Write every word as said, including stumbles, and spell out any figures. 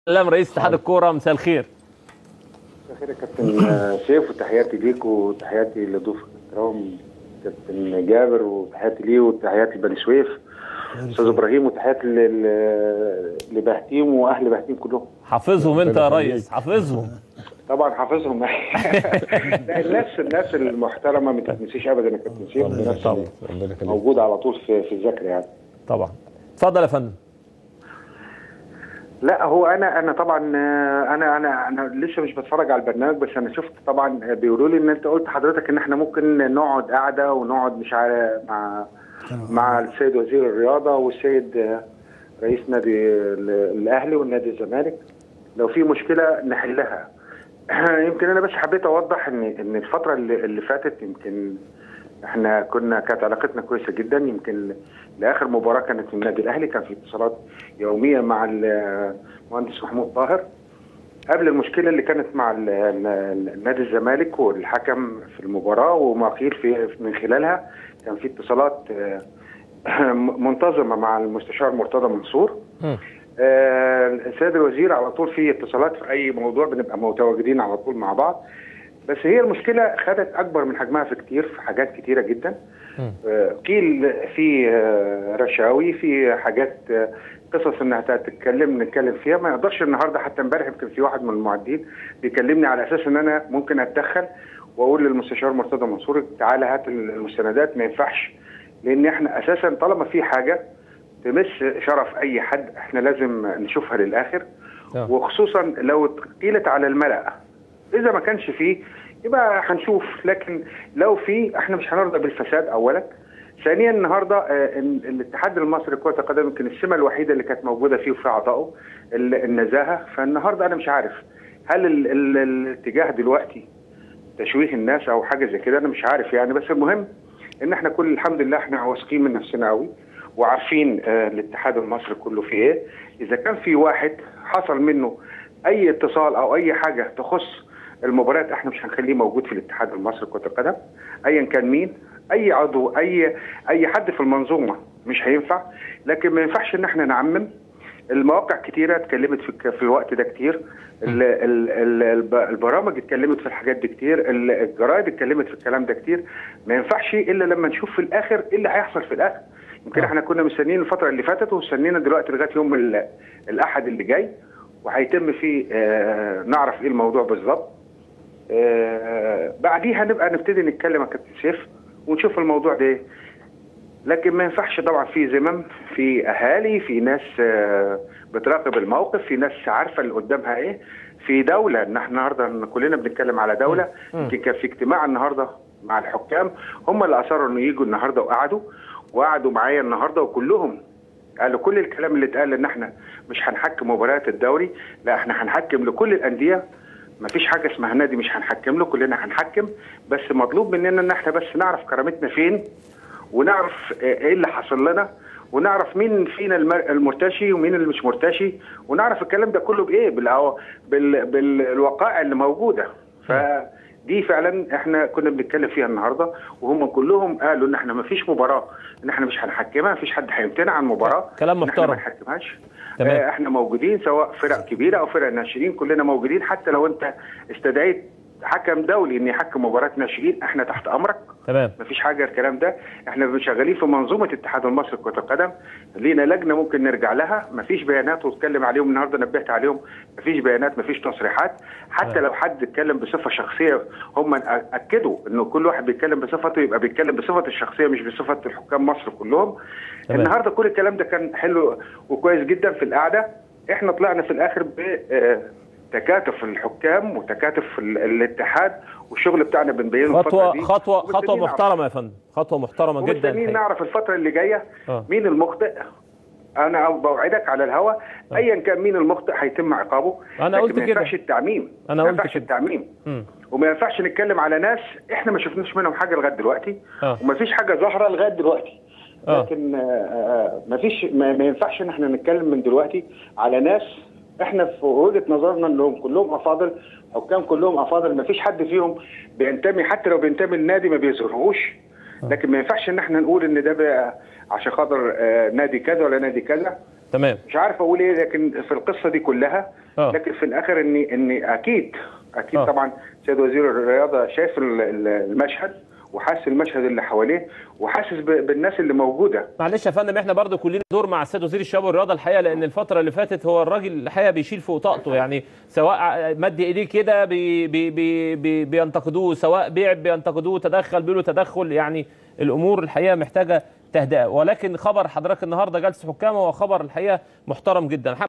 سلام رئيس اتحاد الكوره، مساء الخير. مساء الخير يا كابتن سيف، وتحياتي ليك وتحياتي لضيوفك الكرام كابتن جابر، وتحياتي ليه وتحياتي لبني سويف استاذ ابراهيم، وتحياتي لبهتيم واهل بهتيم كلهم. حافظهم انت يا ريس، حافظهم. طبعا حافظهم. الناس الناس المحترمه ما تتنسيش ابدا يا كابتن سيف، الناس موجوده على طول في في الذاكره يعني. طبعا. اتفضل يا فندم. لا هو انا انا طبعا انا انا انا لسه مش بتفرج على البرنامج، بس انا شفت طبعا بيقولوا لي ان انت قلت حضرتك ان احنا ممكن نقعد قعده ونقعد مش عارف مع مع السيد وزير الرياضه والسيد رئيس نادي الاهلي والنادي الزمالك لو في مشكله نحلها. يمكن انا بس حبيت اوضح ان ان الفتره اللي, اللي فاتت يمكن احنا كنا كانت علاقتنا كويسه جدا. يمكن لاخر مباراه كانت في النادي الاهلي كان في اتصالات يوميه مع المهندس محمود طاهر. قبل المشكله اللي كانت مع نادي الزمالك والحكم في المباراه وما قيل في من خلالها، كان في اتصالات منتظمه مع المستشار مرتضى منصور. السيد الوزير على طول في اتصالات في اي موضوع، بنبقى متواجدين على طول مع بعض. بس هي المشكله خدت اكبر من حجمها في كتير، في حاجات كتيره جدا. قيل في رشاوي، في حاجات قصص انها تتكلم نتكلم فيها ما يقدرش. النهارده حتى امبارح يمكن في واحد من المعدين بيكلمني على اساس ان انا ممكن اتدخل واقول للمستشار مرتضى منصور تعالى هات المستندات. ما ينفعش، لان احنا اساسا طالما في حاجه تمس شرف اي حد احنا لازم نشوفها للاخر. وخصوصا لو قيلت على الملأ، اذا ما كانش فيه يبقى هنشوف، لكن لو في احنا مش هنرضى بالفساد اولا. ثانيا النهارده اه الاتحاد المصري لكرة القدم يمكن السمه الوحيده اللي كانت موجوده فيه وفي عطائه النزاهه. فالنهارده انا مش عارف هل ال ال الاتجاه دلوقتي تشويه الناس او حاجه زي كده، انا مش عارف يعني. بس المهم ان احنا كل الحمد لله احنا واثقين من نفسنا قوي، وعارفين اه الاتحاد المصري كله في ايه. اذا كان في واحد حصل منه اي اتصال او اي حاجه تخص المباريات احنا مش هنخليه موجود في الاتحاد المصري لكرة القدم ايا كان مين، اي عضو، اي اي حد في المنظومه مش هينفع. لكن ما ينفعش ان احنا نعمم. المواقع كتيره اتكلمت في في الوقت ده كتير، ال ال ال البرامج اتكلمت في الحاجات دي كتير، الجرايد اتكلمت في الكلام ده كتير. ما ينفعش الا لما نشوف في الاخر ايه اللي هيحصل في الاخر. يمكن احنا كنا مستنيين الفتره اللي فاتت ومستنيين دلوقتي لغايه يوم الاحد اللي جاي، وهيتم فيه اه نعرف ايه الموضوع بالظبط. آه بعديها نبقى نبتدي نتكلم يا كابتن سيف ونشوف الموضوع ده. لكن ما ينفعش طبعا في زمام، في اهالي، في ناس آه بتراقب الموقف، في ناس عارفه اللي قدامها ايه، في دوله. ان احنا النهارده كلنا بنتكلم على دوله. يمكن كان في اجتماع النهارده مع الحكام، هم اللي اصروا انه يجوا النهارده وقعدوا وقعدوا معايا النهارده، وكلهم قالوا كل الكلام اللي اتقال ان احنا مش هنحكم مباريات الدوري، لا احنا هنحكم لكل الانديه. ما فيش حاجه اسمها نادي مش هنحكم له، كلنا هنحكم. بس مطلوب مننا ان احنا بس نعرف كرامتنا فين، ونعرف ايه اللي حصل لنا، ونعرف مين فينا المرتشي ومين اللي مش مرتشي، ونعرف الكلام ده كله بايه، بال بالوقائع اللي موجوده. فدي فعلا احنا كنا بنتكلم فيها النهارده، وهم كلهم قالوا ان احنا ما فيش مباراه ان احنا مش هنحكمها، ما فيش حد هيمتنع عن مباراه كلام محترم ما نحكمهاش. احنا موجودين سواء فرق كبيره او فرق ناشئين، كلنا موجودين. حتى لو انت استدعيت حكم دولي ان يحكم مباراه ناشئين احنا تحت امرك. تمام، مفيش حاجه الكلام ده. احنا شغالين في منظومه الاتحاد المصري لكرة القدم، لينا لجنه ممكن نرجع لها. مفيش بيانات واتكلم عليهم النهارده، نبهت عليهم. مفيش بيانات، مفيش تصريحات. حتى تمام. لو حد اتكلم بصفه شخصيه هم اكدوا انه كل واحد بيتكلم بصفته يبقى بيتكلم بصفه الشخصيه مش بصفه الحكام مصر كلهم. تمام. النهارده كل الكلام ده كان حلو وكويس جدا في القعده. احنا طلعنا في الاخر ب تكاتف الحكام وتكاتف الاتحاد، والشغل بتاعنا بنبينه خطوه دي. خطوه خطوه محترمه يا فندم، خطوه محترمه جدا. ومستنيين نعرف الفتره اللي جايه آه. مين المخطئ. انا بوعدك على الهواء آه. ايا كان مين المخطئ هيتم عقابه. انا قلت كده، ما ينفعش التعميم، انا ما قلت ينفعش كده. التعميم م. وما ينفعش نتكلم على ناس احنا ما شفناش منهم حاجه لغايه دلوقتي آه. وما فيش حاجه ظاهره لغايه دلوقتي آه. لكن آه ما فيش ما, ما ينفعش ان احنا نتكلم من دلوقتي على ناس احنا في وجهه نظرنا انهم كلهم افاضل، حكام كلهم افاضل، ما فيش حد فيهم بينتمي، حتى لو بينتمي للنادي ما بيظهرهوش. لكن ما ينفعش ان احنا نقول ان ده بقى عشان خاطر آه نادي كذا ولا نادي كذا. تمام. مش عارف اقول ايه لكن في القصه دي كلها أوه. لكن في الاخر ان ان اكيد اكيد أوه. طبعا سيد وزير الرياضه شايف المشهد وحاسس المشهد اللي حواليه وحاسس بالناس اللي موجوده. معلش يا فندم، احنا برضو كلنا دور مع السيد وزير الشباب والرياضه الحقيقه، لان الفتره اللي فاتت هو الراجل الحقيقه بيشيل فوق طاقته، يعني سواء مد ايديه كده بي بي بي بي بينتقدوه، سواء بيع بينتقدوه، تدخل بيقولوا تدخل، يعني الامور الحقيقه محتاجه تهدئه. ولكن خبر حضرتك النهارده جلسه حكام هو خبر الحقيقه محترم جدا.